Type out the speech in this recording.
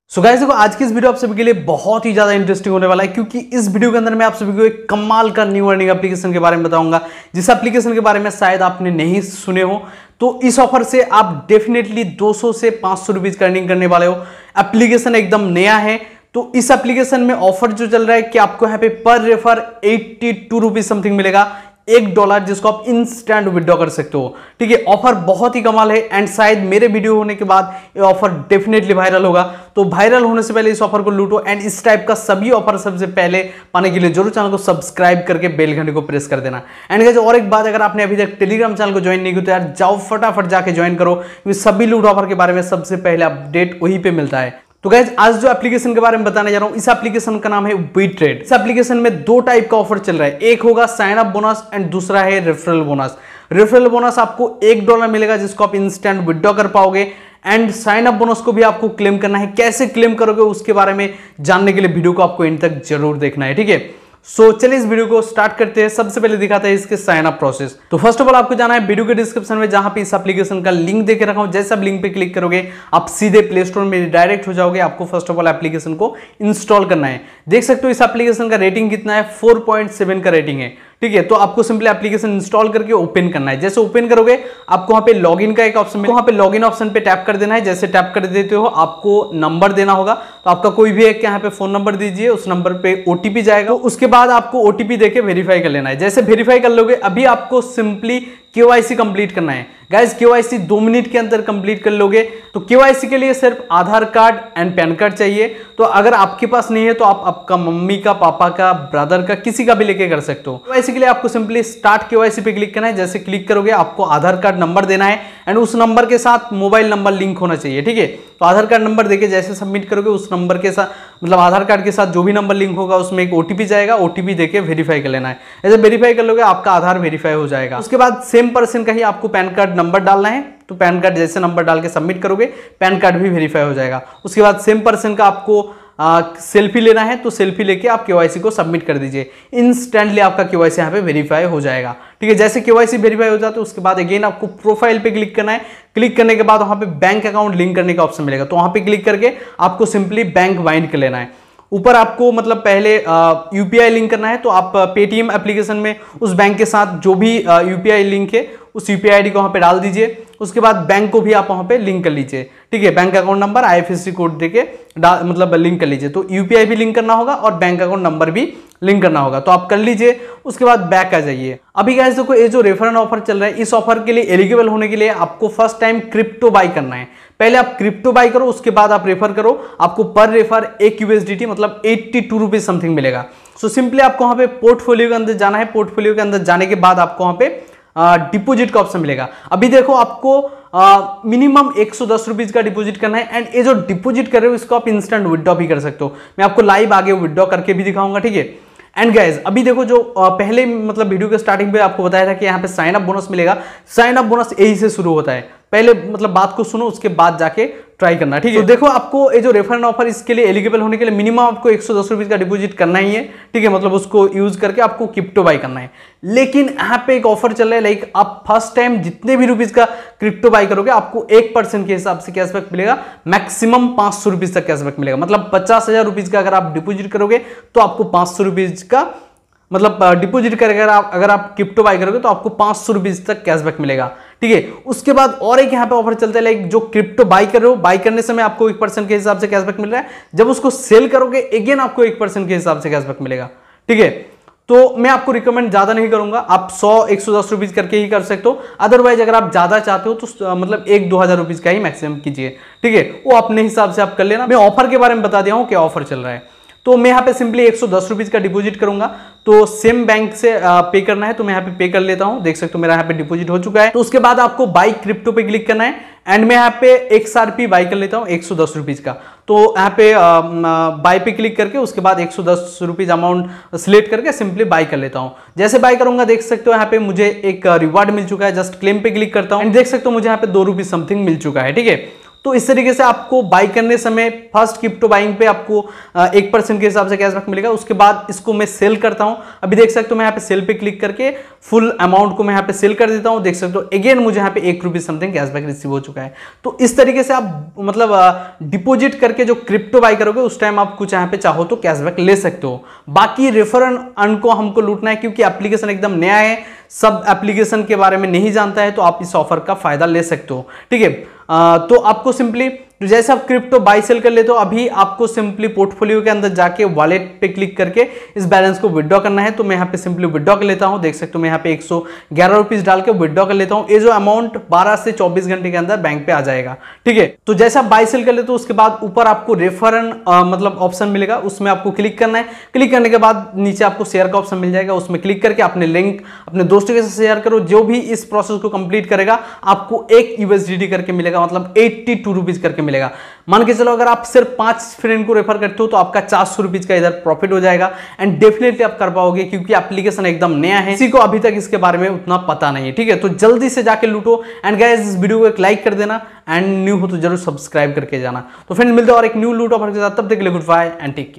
So guys देखो आज की इस वीडियो आप सभी के लिए बहुत ही ज्यादा इंटरेस्टिंग होने वाला है क्योंकि इस वीडियो के अंदर मैं आप सभी को एक कमाल का न्यू अर्निंग एप्लीकेशन के बारे में बताऊंगा जिस एप्लीकेशन के बारे में शायद आपने नहीं सुने हो। तो इस ऑफर से आप डेफिनेटली 200 से 500 रुपीज का अर्निंग करने वाले हो। एप्लीकेशन एकदम नया है। तो इस एप्लीकेशन में ऑफर जो चल रहा है कि आपको यहाँ पे पर रेफर 82 रुपीज समथिंग मिलेगा, $1 जिसको आप इंस्टेंट विड्रॉ कर सकते हो। ठीक है, ऑफर बहुत ही कमाल है एंड शायद मेरे वीडियो होने के बाद ये ऑफर डेफिनेटली वायरल होगा। तो वायरल होने से पहले इस ऑफर को लूटो एंड इस टाइप का सभी ऑफर सबसे पहले पाने के लिए जरूर चैनल को सब्सक्राइब करके बेल घंटे को प्रेस कर देना। एंड गाइस और एक बात, अगर आपने अभी तक टेलीग्राम चैनल को ज्वाइन नहीं किया तो यार जाओ फटाफट जाके ज्वाइन करो क्योंकि सभी लूट ऑफर के बारे में सबसे पहले अपडेट वहीं पे मिलता है। तो गाइस आज जो एप्लीकेशन के बारे में बताने जा रहा हूं, इस एप्लीकेशन का नाम है वीट्रेड। इस एप्लीकेशन में दो टाइप का ऑफर चल रहा है, एक होगा साइन अप बोनस एंड दूसरा है रेफरल बोनस। रेफरल बोनस आपको $1 मिलेगा जिसको आप इंस्टेंट विड्रॉ कर पाओगे एंड साइन अप बोनस को भी आपको क्लेम करना है। कैसे क्लेम करोगे उसके बारे में जानने के लिए वीडियो को आपको एंड तक जरूर देखना है। ठीक है, सो चलिए इस वीडियो को स्टार्ट करते हैं। सबसे पहले दिखाते हैं इसके साइन अप प्रोसेस। तो फर्स्ट ऑफ ऑल आपको जाना है वीडियो के डिस्क्रिप्शन में, जहां पे इस एप्लीकेशन का लिंक देके रखा हूं। जैसे आप लिंक पे क्लिक करोगे आप सीधे प्ले स्टोर में डायरेक्ट हो जाओगे। आपको फर्स्ट ऑफ ऑल एप्लीकेशन को इंस्टॉल करना है। देख सकते हो इस एप्लीकेशन का रेटिंग कितना है, 4.7 का रेटिंग है। ठीक है, तो आपको सिंपली एप्लीकेशन इंस्टॉल करके ओपन करना है। जैसे ओपन करोगे आपको वहां पे लॉगिन का एक ऑप्शन मिलेगा, वहां पे लॉगिन ऑप्शन पे टैप कर देना है। जैसे टैप कर देते हो आपको नंबर देना होगा, तो आपका कोई भी एक यहाँ पे फोन नंबर दीजिए, उस नंबर पे ओटीपी जाएगा। तो उसके बाद आपको ओटीपी देके वेरीफाई कर लेना है। जैसे वेरीफाई कर लोगे अभी आपको सिंपली केवाईसी कंप्लीट करना है। गाइस केवाईसी 2 मिनट के अंदर कंप्लीट कर लोगे। तो केवाईसी के लिए सिर्फ Aadhaar card and PAN card चाहिए। तो अगर आपके पास नहीं है तो आप आपका मम्मी का, पापा का, ब्रदर का, किसी का भी लेके कर सकते हो। केवाईसी के लिए आपको सिंपली स्टार्ट केवाईसी पे क्लिक करना है। जैसे क्लिक करोगे आपको आधार कार्ड नंबर देना है एंड उस नंबर के साथ मोबाइल नंबर लिंक होना चाहिए। ठीक है, तो आधार कार्ड नंबर देके जैसे सबमिट करोगे उस नंबर के साथ, मतलब आधार कार्ड के साथ जो भी नंबर लिंक होगा उसमें एक ओटीपी जाएगा। ओटीपी देके वेरीफाई कर लेना है। ऐसे वेरीफाई कर लोगे आपका आधार वेरीफाई हो जाएगा। उसके बाद सेम पर्सन का ही आपको पैन कार्ड नंबर डालना है। तो पैन कार्ड जैसे नंबर डाल के सबमिट करोगे पैन कार्ड भी वेरीफाई हो जाएगा। उसके बाद सेम पर्सन का आपको सेल्फी लेना है, तो सेल्फी लेके आप केवाईसी को सबमिट कर दीजिए। इंस्टेंटली आपका केवाईसी यहाँ पे वेरीफाई हो जाएगा। ठीक है, जैसे केवाईसी वेरीफाई हो जाता है उसके बाद अगेन आपको प्रोफाइल पे क्लिक करना है। क्लिक करने के बाद वहां पे बैंक अकाउंट लिंक करने का ऑप्शन मिलेगा। तो वहां पे क्लिक करके आपको सिंपली बैंक बाइंड कर लेना है। ऊपर आपको मतलब पहले यूपीआई लिंक करना है, तो आप पेटीएम एप्लीकेशन में उस बैंक के साथ जो भी यूपीआई लिंक है उस यूपीआई आईडी को वहां पे डाल दीजिए। उसके बाद बैंक को भी आप वहां पे लिंक कर लीजिए। ठीक है, bank account number IFSC code देके मतलब लिंक कर लीजिए। तो यूपीआई भी लिंक करना होगा और बैंक अकाउंट नंबर भी लिंक करना होगा, तो आप कर लीजिए। उसके बाद बैक आ जाइए। अभी गाइस देखो ये जो रेफरल ऑफर चल रहा है, इस ऑफर के लिए एलिजिबल होने के लिए आपको फर्स्ट टाइम क्रिप्टो बाई करना है। पहले आप क्रिप्टो बाई करो, उसके बाद आप रेफर करो। आपको पर रेफर $1 मतलब 82 रुपीज समथिंग मिलेगा। सो सिंपली आपको वहां पे पोर्टफोलियो के अंदर जाना है। पोर्टफोलियो के अंदर जाने के बाद आपको वहां पे डिपोजिट का ऑप्शन मिलेगा। अभी देखो आपको मिनिमम 110 रुपीज का डिपॉजिट करना है एंड ये जो डिपॉजिट कर रहे हो इसको आप इंस्टेंट विड्रॉ भी कर सकते हो। मैं आपको लाइव आगे विड्रॉ करके भी दिखाऊंगा। ठीक है, एंड गाइज अभी देखो जो पहले मतलब वीडियो के स्टार्टिंग पे आपको बताया था कि यहाँ पे साइन अप बोनस मिलेगा। साइन अप बोनस यही से शुरू होता है। पहले मतलब बात को सुनो, उसके बाद जाके ट्राई करना। ठीक है, तो देखो आपको ये जो रेफरल ऑफर इसके लिए एलिजिबल होने के लिए मिनिमम आपको 110 रुपीज का डिपॉजिट करना ही है। ठीक है, मतलब उसको यूज करके आपको क्रिप्टो बाई करना है। लेकिन यहाँ पे एक ऑफर चल रहा है, लाइक आप फर्स्ट टाइम जितने भी रुपीज का क्रिप्टो बाई करोगे आपको 1% के हिसाब से कैशबैक मिलेगा। मैक्सिमम 500 रुपीज तक कैशबैक मिलेगा। मतलब 50,000 रुपीज का अगर आप डिपॉजिट करोगे तो आपको 500 रुपीज का मतलब डिपॉजिट करके अगर आप क्रिप्टो बाई करोगे तो आपको 500 रुपीज तक कैशबैक मिलेगा। ठीक है, उसके बाद और एक यहाँ पे ऑफर चलता है, लाइक जो क्रिप्टो बाई कर रहे हो, बाई करने समय आपको 1% के हिसाब से कैशबैक मिल रहा है। जब उसको सेल करोगे अगेन आपको 1% के हिसाब से कैशबैक मिलेगा। ठीक है, तो मैं आपको रिकमेंड ज्यादा नहीं करूंगा, आप 100-110 रुपीज करके ही कर सकते हो। अदरवाइज अगर आप ज्यादा चाहते हो तो मतलब 1-2 हजार रुपीज का ही मैक्सिमम कीजिए। ठीक है, वो अपने हिसाब से आप कर लेना। मैं ऑफर के बारे में बता दिया हूं क्या ऑफर चल रहा है। तो मैं यहाँ पे सिंपली 110 रुपीज का डिपॉजिट करूंगा। तो सेम बैंक से पे करना है, तो मैं यहाँ पे पे कर लेता हूँ। देख सकते हो मेरा यहाँ पे डिपॉजिट हो चुका है। तो उसके बाद आपको बाई क्रिप्टो पे क्लिक करना है एंड मैं यहाँ पे XRP बाई कर लेता हूँ 110 रुपीज का। तो यहाँ पे बाई पे क्लिक करके उसके बाद 110 रुपीज अमाउंट सिलेक्ट करके सिंपली बाई कर लेता हूँ। जैसे बाई करूंगा देख सकते हो यहाँ पे मुझे एक रिवार्ड मिल चुका है। जस्ट क्लेम पे क्लिक करता हूँ एंड देख सकते हो मुझे यहाँ पे 2 रुपीज समथिंग मिल चुका है। ठीक है, तो इस तरीके से आपको बाई करने समय फर्स्ट क्रिप्टो बाइंग पे आपको 1% के हिसाब से कैशबैक मिलेगा। उसके बाद इसको मैं सेल करता हूं, अभी देख सकते हो मैं यहाँ पे सेल पे क्लिक करके फुल अमाउंट को मैं यहाँ पे सेल कर देता हूं। देख सकते हो अगेन मुझे यहाँ पे 1 रुपीज समथिंग कैशबैक रिसीव हो चुका है। तो इस तरीके से आप मतलब डिपॉजिट करके जो क्रिप्टो बाई करोगे उस टाइम आप कुछ यहाँ पे चाहो तो कैशबैक ले सकते हो। बाकी रेफर अर्न को हमको लूटना है क्योंकि एप्लीकेशन एकदम नया है, सब एप्लीकेशन के बारे में नहीं जानता है, तो आप इस ऑफर का फायदा ले सकते हो। ठीक है, तो आपको सिंपली जैसे आप क्रिप्टो बाई सेल कर लेते हो, अभी आपको सिंपली पोर्टफोलियो के अंदर जाके वॉलेट पे क्लिक करके इस बैलेंस को विड्रॉ करना है। तो मैं यहाँ पे सिंपली विड्रॉ कर लेता हूँ। देख सकते हो मैं यहाँ पे 111 रुपीज डाल के विड्रॉ कर लेता हूँ। ये जो अमाउंट 12 से 24 घंटे के अंदर बैंक पे आ जाएगा। ठीक है, तो जैसे आप बाई सेल कर लेते हो उसके बाद ऊपर आपको रेफर मतलब ऑप्शन मिलेगा, उसमें आपको क्लिक करना है। क्लिक करने के बाद नीचे आपको शेयर का ऑप्शन मिल जाएगा, उसमें क्लिक करके अपने लिंक अपने दोस्तों के साथ शेयर करो। जो भी इस प्रोसेस को कंप्लीट करेगा आपको 1 USDT करके मिलेगा, मतलब 82 रुपीज करके मिलेगा। मान के चलो अगर आप सिर्फ 5 फ्रेंड को रेफर करते हो तो आपका 400 रुपीज का इधर प्रॉफिट हो जाएगा। एंड डेफिनेटली आप कर पाओगे क्योंकि एप्लीकेशन एकदम नया है, किसी को अभी तक इसके बारे में उतना पता नहीं है। ठीक है, तो जल्दी से जाके लूटो। एंड गाइस इस वीडियो को एक लाइक कर देना एंड न्यू हो तो जरूर सब्सक्राइब करके जाना। तो फ्रेंड मिलते हैं और एक न्यू लूट ऑफर के साथ, तब तक के लिए goodbye and take care.